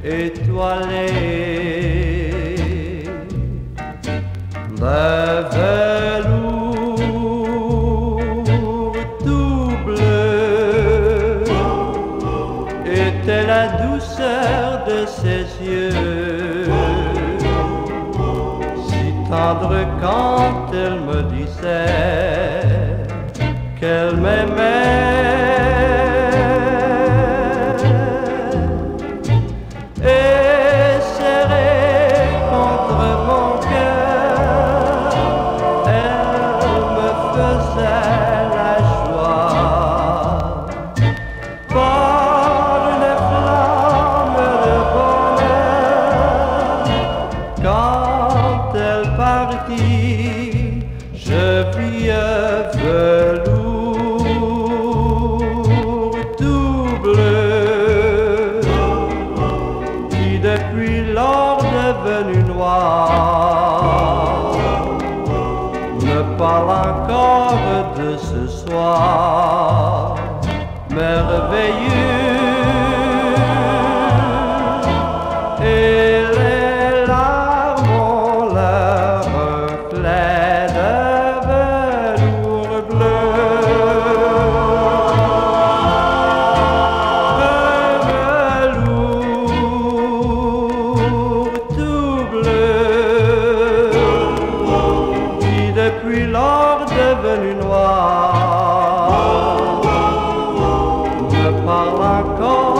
étoilée de velours tout bleu était la douceur de ses yeux, si tendre quand elle me disait qu'elle m'aimait. Et serrée contre mon cœur, elle me faisait la joie par les flammes de bonheur. Quand elle partit, je vis un velours tout bleu, depuis lors devenu noir, me parle encore de ce soir merveilleux. Et les larmes ont leur reflet de velours bleu. Depuis lors devenu noir, me parle encore